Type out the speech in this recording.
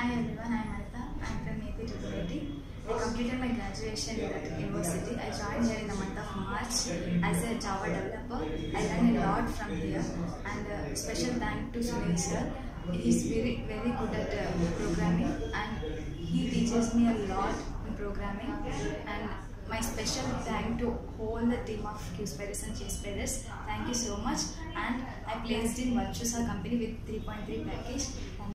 Hi everyone, I'm Anita. I'm from AP 280. I completed my graduation at university. I joined here in the month of March as a Java developer. I learned a lot from here, and special thank to Sunil sir. He's very good at programming, and he teaches me a lot in programming. And my special thank to whole the team of QSpiders and CSpiders. Thank you so much. And I placed in Virtusa company with 3.3 package. Thank